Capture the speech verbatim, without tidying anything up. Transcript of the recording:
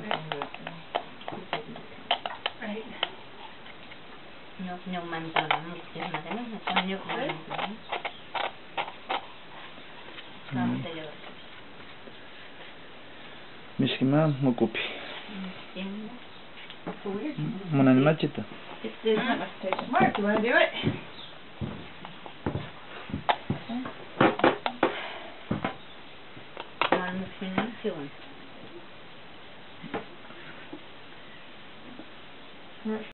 Right. Nhột nhột mình tao làm một chuyện mà cái nó con nhột mình không thể được. Miskima mokupi. Mana machita. It's not much. Mark, you want to do it? One machine, two.